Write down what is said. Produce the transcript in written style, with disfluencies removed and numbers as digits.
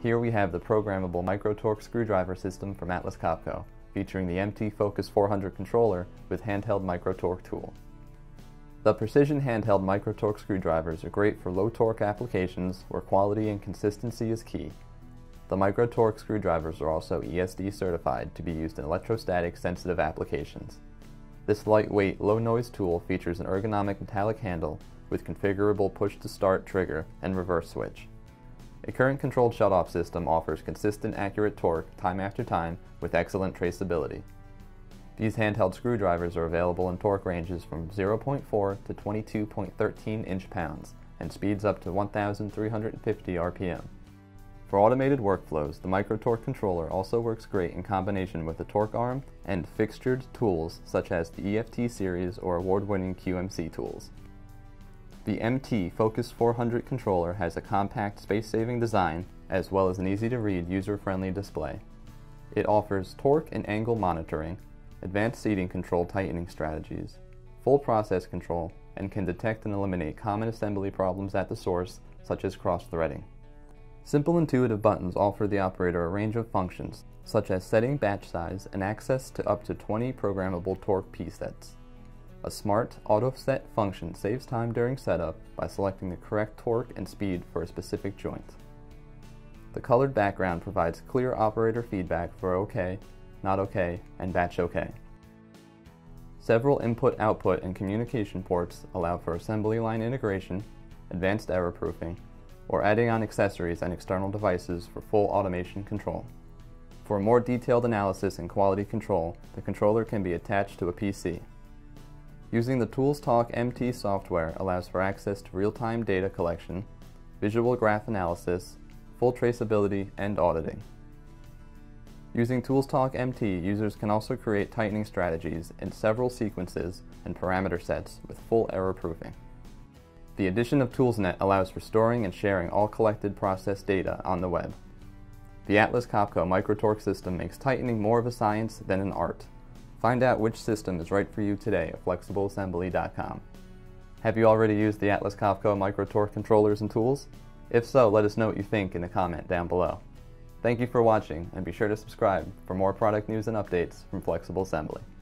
Here we have the Programmable MicroTorque screwdriver system from Atlas Copco, featuring the MT Focus 400 controller with Handheld MicroTorque Tool. The Precision Handheld MicroTorque screwdrivers are great for low torque applications where quality and consistency is key. The MicroTorque screwdrivers are also ESD certified to be used in electrostatic sensitive applications. This lightweight, low-noise tool features an ergonomic metallic handle with configurable push-to-start trigger and reverse switch. A current-controlled shutoff system offers consistent, accurate torque time after time with excellent traceability. These handheld screwdrivers are available in torque ranges from 0.4 to 22.13 inch-pounds and speeds up to 1,350 RPM. For automated workflows, the MicroTorque controller also works great in combination with the torque arm and fixtured tools such as the EFT series or award-winning QMC tools. The MT Focus 400 controller has a compact, space-saving design as well as an easy-to-read, user-friendly display. It offers torque and angle monitoring, advanced seating control tightening strategies, full process control, and can detect and eliminate common assembly problems at the source such as cross-threading. Simple, intuitive buttons offer the operator a range of functions, such as setting batch size and access to up to 20 programmable torque P-sets. A smart auto-set function saves time during setup by selecting the correct torque and speed for a specific joint. The colored background provides clear operator feedback for OK, not OK, and batch OK. Several input, output, and communication ports allow for assembly line integration, advanced error proofing, or adding on accessories and external devices for full automation control. For a more detailed analysis and quality control, the controller can be attached to a PC. Using the ToolsTalk MT software allows for access to real-time data collection, visual graph analysis, full traceability, and auditing. Using ToolsTalk MT, users can also create tightening strategies in several sequences and parameter sets with full error proofing. The addition of ToolsNet allows for storing and sharing all collected process data on the web. The Atlas Copco MicroTorque system makes tightening more of a science than an art. Find out which system is right for you today at flexibleassembly.com. Have you already used the Atlas Copco MicroTorque controllers and tools? If so, let us know what you think in a comment down below. Thank you for watching, and be sure to subscribe for more product news and updates from Flexible Assembly.